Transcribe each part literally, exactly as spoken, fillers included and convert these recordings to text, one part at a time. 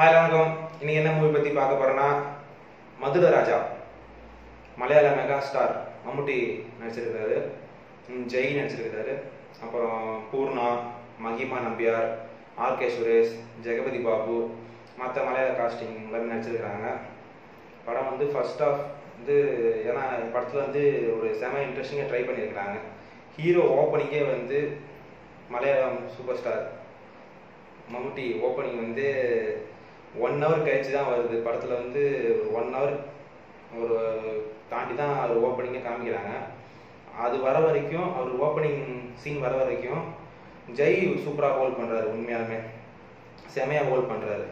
Hi வணக்கம். இன்னைக்கு என்ன மூவி பற்றி பார்க்க போகிறேன்னா, மதுரை ராஜா. மலையாள மெகா ஸ்டார் மம்முட்டி நடிச்சிருக்காரு, ஜெய் நடிச்சிருக்காரு, அப்புறம் பூர்ணா, மகிமா நம்பியார், ஆர் கே சுரேஷ், ஜெகபதி பாபு, மற்ற மலையாள காஸ்டிங் எல்லாமே நடிச்சிருக்கிறாங்க. படம் வந்து ஃபர்ஸ்ட் ஆஃப் வந்து ஏன்னா படத்தில் வந்து ஒரு செம இன்ட்ரெஸ்டிங்காக ட்ரை பண்ணியிருக்கிறாங்க. ஹீரோ ஓப்பனிங்கே வந்து Malayalam super star Mammootty opening வந்து ஒன் ஹவர் கழிச்சு தான் வருது. படத்தில் வந்து ஒன் ஹவர் ஒரு தாண்டி தான் அவர் ஓப்பனிங்கே காமிக்கிறாங்க. அது வர வரைக்கும் அவர் ஓப்பனிங் சீன் வர வரைக்கும் ஜெய் சூப்பராக ஹோல்ட் பண்ணுறாரு. உண்மையாலுமே செமையாக ஹோல்ட் பண்ணுறாரு.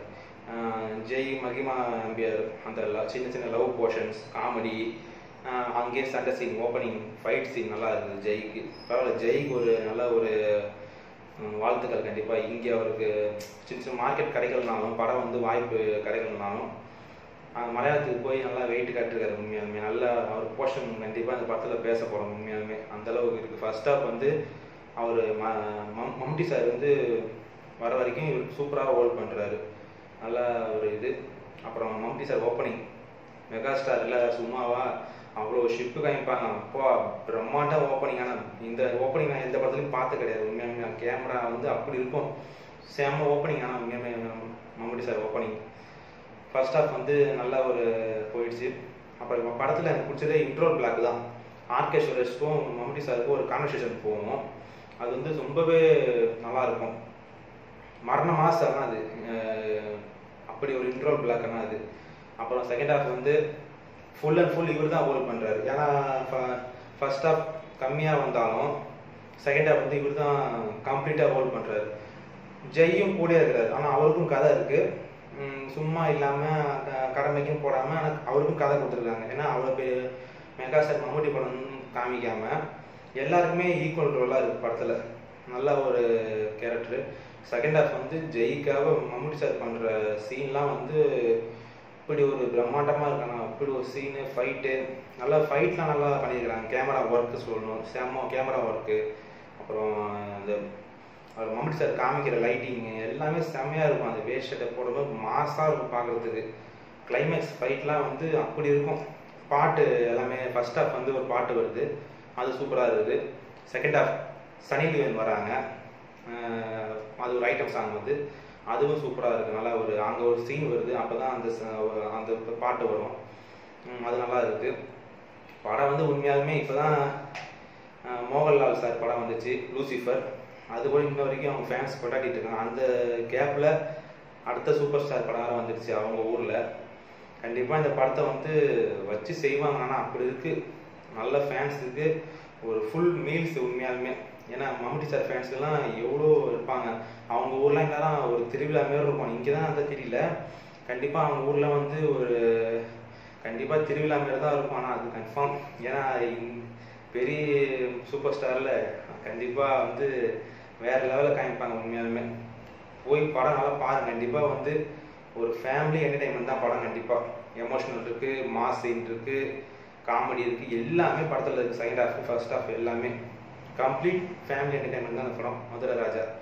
ஜெய் மகிமா நம்பியார் அந்த சின்ன சின்ன லவ் போர்ஷன்ஸ், காமெடி, அங்கேயே சண்டை சீன், ஓப்பனிங் ஃபைட் சீன் நல்லா இருக்குது ஜெய்க்கு. பரவாயில்ல, ஜெய்க்கு ஒரு நல்ல ஒரு வாழ்த்துக்கள். கண்டிப்பாக இங்கே அவருக்கு சின்ன சின்ன மார்க்கெட் கிடைக்கலனாலும், படம் வந்து வாய்ப்பு கிடைக்கலனாலும் மலையாளத்துக்கு போய் நல்லா வெயிட் காட்டிருக்காரு. உண்மையாலுமே நல்ல அவர் போர்ஷன் கண்டிப்பாக அந்த படத்தில் பேச போகிறோம். உண்மையாலுமே அந்தளவுக்கு இருக்குது. ஃபர்ஸ்ட் ஆஃப் வந்து அவர் ம மம்முட்டி சார் வந்து வர வரைக்கும் இவர் சூப்பராக ஹோல்ட் பண்ணுறாரு. நல்லா ஒரு இது. அப்புறம் Mammootty sir opening mega star இல்லை சும்மாவா அவ்வளோ ஷிப்பு காமிப்பாங்க. அப்போ பிரம்மாண்டம் ஓப்பனிங். ஆனால் இந்த ஓப்பனிங் நான் எந்த படத்துலையும் பார்த்து கிடையாது. உண்மையாலுமே கேமரா வந்து அப்படி இருக்கும், செம்ம ஓப்பனிங். ஆனால் உண்மையுமே Mammootty sir opening first half வந்து நல்லா ஒரு போயிடுச்சு. அப்புறம் படத்தில் எனக்கு பிடிச்சதே இன்ட்ரோல் பிளாக் தான். ஆர் கே சுரேஷ்க்கும் மம்முட்டி சாருக்கும் ஒரு கான்வர்சேஷன் போவோம். அது வந்து ரொம்பவே நல்லாயிருக்கும். மரண மாதம் ஆனால் அது அப்படி ஒரு இன்ட்ரோல் பிளாக்னா அது. அப்புறம் செகண்ட் ஹாஃப் வந்து ஃபுல் அண்ட் ஃபுல் இவர் தான் ஹோல்ட் பண்ணுறாரு. ஏன்னா ஃபர்ஸ்ட் ஹாஃப் கம்மியாக வந்தாலும் செகண்ட் ஹாஃப் வந்து இவர் தான் கம்ப்ளீட்டாக ஹோல்ட் பண்ணுறாரு. ஜெய்யும் கூட இருக்கிறாரு, ஆனால் அவருக்கும் கதை இருக்குது. சும்மா இல்லாமல் கடமைக்கும் போடாமல் ஆனால் அவருக்கும் கதை கொடுத்துருக்காங்க. ஏன்னா அவ்வளோ மெகா ஸ்டார் மம்முட்டி படம் காமிக்காமல் எல்லாருக்குமே ஈக்குவல் ரோலாக இருக்குது படத்தில். நல்ல ஒரு கேரக்டரு. செகண்ட் ஹாஃப் வந்து ஜெய்க்காக மம்முட்டி சார் பண்ணுற சீன்லாம் வந்து இப்படி ஒரு பிரம்மாண்டமாக இருக்காங்க. அப்படி ஒரு சீனு, ஃபைட்டு, நல்லா ஃபைட்லாம் நல்லா பண்ணியிருக்கிறாங்க. கேமரா ஒர்க்கு சொல்லணும், செம்ம கேமரா ஒர்க்கு. அப்புறம் அந்த அவர் மம்முட்டி சார் காமிக்கிற லைட்டிங்கு எல்லாமே செம்மையாக இருக்கும். அந்த வேஸ்ட்டை போடும்போது மாசாக இருக்கும் பார்க்குறதுக்கு. கிளைமேக்ஸ் ஃபைட்லாம் வந்து அப்படி இருக்கும். பாட்டு எல்லாமே ஃபர்ஸ்ட் ஹாஃப் வந்து ஒரு பாட்டு வருது, அது சூப்பராக இருக்குது. செகண்ட் ஹாஃப் சனி லியோன் வராங்க, அது ஒரு ஐட்டம் சாங் வந்து அதுவும் சூப்பராக இருக்குது. நல்லா ஒரு அங்கே ஒரு சீன் வருது, அப்போ தான் அந்த அந்த பாட்டு வரும். அது நல்லா இருக்குது. படம் வந்து உண்மையாலுமே இப்போ தான் மோகன்லால் சார் படம் வந்துச்சு லூசிஃபர். அது கூட இன்ன வரைக்கும் அவங்க ஃபேன்ஸ் கொண்டாடிட்டு இருக்காங்க. அந்த கேப்பில் அடுத்த சூப்பர் ஸ்டார் படம் வந்துடுச்சு அவங்க ஊரில். கண்டிப்பாக இந்த படத்தை வந்து வச்சு செய்வாங்க. ஆனால் அப்படி இருக்குது, நல்ல ஃபேன்ஸ் இருக்குது, ஒரு ஃபுல் மீல்ஸ் உண்மையாலுமே. ஏன்னா மம்முட்டி சார் ஃபேன்ஸ்க்கெல்லாம் எவ்வளோ இருப்பாங்க. அவங்க ஊரில் எங்கேதான் ஒரு திருவிழா மாரி இருக்கும். இங்கே தான் அந்த தெரியல. கண்டிப்பாக அவங்க ஊரில் வந்து ஒரு கண்டிப்பாக திருவிழா மாரி தான் இருக்கும். ஆனால் அது கன்ஃபார்ம். ஏன்னா பெரிய சூப்பர் ஸ்டாரில் கண்டிப்பாக வந்து வேறு லெவலில் காமிப்பாங்க. உண்மையாலுமே போய் படம் நல்லா பாருங்க. கண்டிப்பாக வந்து ஒரு ஃபேமிலி என்டர்டைன்மெண்ட் தான் படம். கண்டிப்பாக எமோஷனல் இருக்குது, மாஸ் சீன் இருக்குது, காமெடி இருக்குது, எல்லாமே படத்தில் இருக்குது. செகண்ட் ஹாஃப் ஃபர்ஸ்ட் ஹாஃப் எல்லாமே கம்ப்ளீட் ஃபேமிலி என்டர்டைன்மெண்ட் தான் அந்த படம் மதுரை ராஜா.